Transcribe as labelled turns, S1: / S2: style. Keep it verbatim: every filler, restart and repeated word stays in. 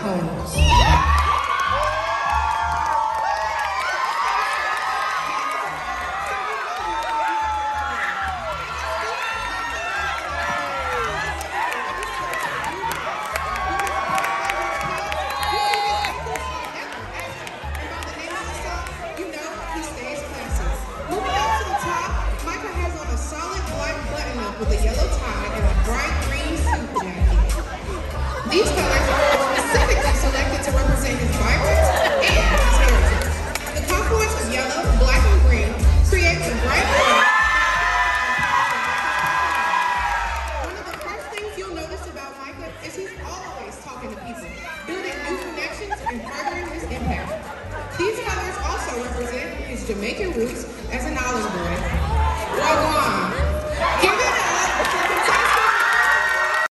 S1: homes.
S2: With a yellow tie and a bright green suit jacket. These colors are specifically selected to represent his vibrance and his heritage. The confluence of yellow, black, and green creates a bright color. One of the first things you'll notice about Micah is he's always talking to people, building new connections and furthering his impact. These colors also represent his Jamaican roots as an island boy. Wagwan.